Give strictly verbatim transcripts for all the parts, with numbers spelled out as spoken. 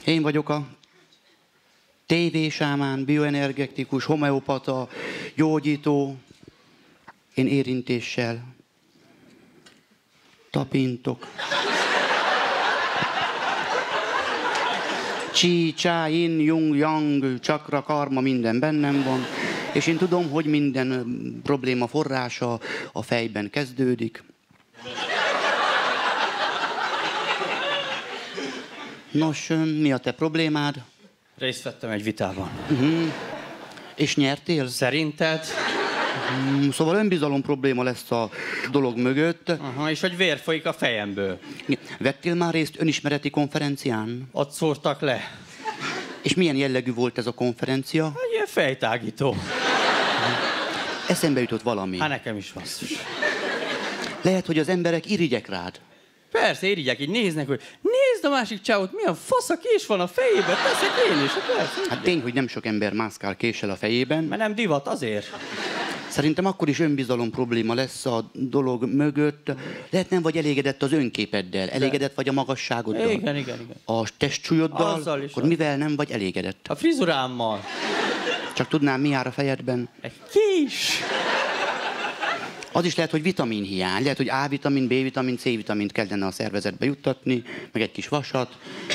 Én vagyok a tévésámán, bioenergetikus, homeopata, gyógyító. Én érintéssel tapintok. Chi, chá, yin, yung, yang, csakra, karma, minden bennem van. És én tudom, hogy minden probléma forrása a fejben kezdődik. Nos, mi a te problémád? Részt vettem egy vitában. Uh-huh. És nyertél? Szerinted? Uh-huh. Szóval önbizalom probléma lesz a dolog mögött. Aha, és hogy vér folyik a fejemből. Vettél már részt önismereti konferencián? Ott szórtak le. És milyen jellegű volt ez a konferencia? Hát, ilyen fejtágító. Eszembe jutott valami. Hát nekem is basszus. Lehet, hogy az emberek irigyek rád. Persze, irigyek, így néznek, hogy nézd a másik csávot, milyen fasz a kés van a fejében, teszek én is. Persze, hát tény, hogy nem sok ember mászkál késsel a fejében. Mert nem divat, azért. Szerintem akkor is önbizalom probléma lesz a dolog mögött. Lehet nem vagy elégedett az önképeddel, elégedett vagy a magasságoddal. Igen, igen, igen. A testsúlyoddal, Azzal is akkor az. mivel nem vagy elégedett? A frizurámmal. Csak tudnám, mi jár a fejedben? Egy kés. Az is lehet, hogy vitaminhiány. Lehet, hogy A-vitamin, B-vitamin, C-vitamint kellene a szervezetbe juttatni, meg egy kis vasat.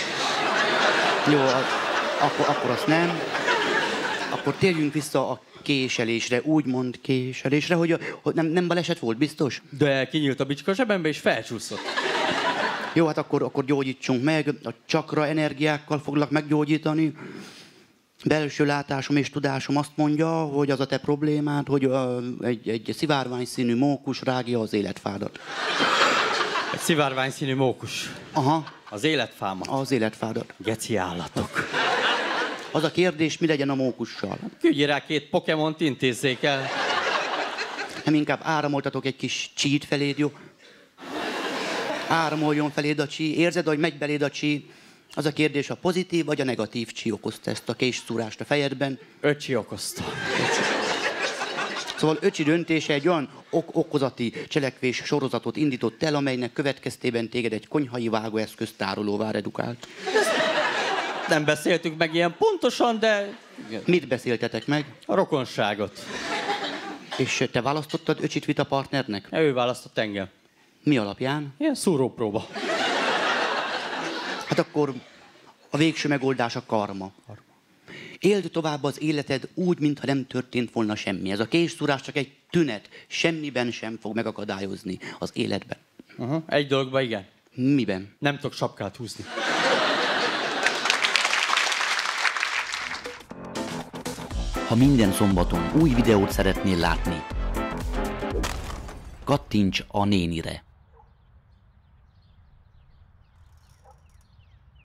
Jó, a, akkor, akkor azt nem. Akkor térjünk vissza a késelésre, úgymond késelésre, hogy, a, hogy nem, nem baleset volt, biztos? De kinyílt a bicska zsebembe és felcsúszott. Jó, hát akkor, akkor gyógyítsunk meg. A csakra energiákkal foglak meggyógyítani. Belső látásom és tudásom azt mondja, hogy az a te problémád, hogy a, egy, egy szivárvány színű mókus rágja az életfádat. Egy szivárvány színű mókus. Aha. Az életfámat. Az életfádat. Geci állatok. Az a kérdés, mi legyen a mókussal? Küldjél rá két Pokémont, intézzék el. Nem inkább áramoltatok egy kis csít feléd, jó? Áramoljon feléd a csí. Érzed, hogy megy beléd a csí? Az a kérdés, a pozitív vagy a negatív csí okozta ezt a késszúrást a fejedben? Öcsi okozta. Szóval öcsi döntése egy olyan ok okozati cselekvés sorozatot indított el, amelynek következtében téged egy konyhai vágóeszköz tárolóvá redukált. Nem beszéltük meg ilyen pontosan, de... Mit beszéltetek meg? A rokonságot. És te választottad öcsit vita partnernek? Ő választott engem. Mi alapján? Ilyen szúrópróba. Hát akkor a végső megoldás a karma. karma. Éld tovább az életed úgy, mintha nem történt volna semmi. Ez a késszúrás csak egy tünet. Semmiben sem fog megakadályozni az életben. Uh-huh. Egy dologban igen. Miben? Nem tudok sapkát húzni. Ha minden szombaton új videót szeretnél látni, kattints a nénire.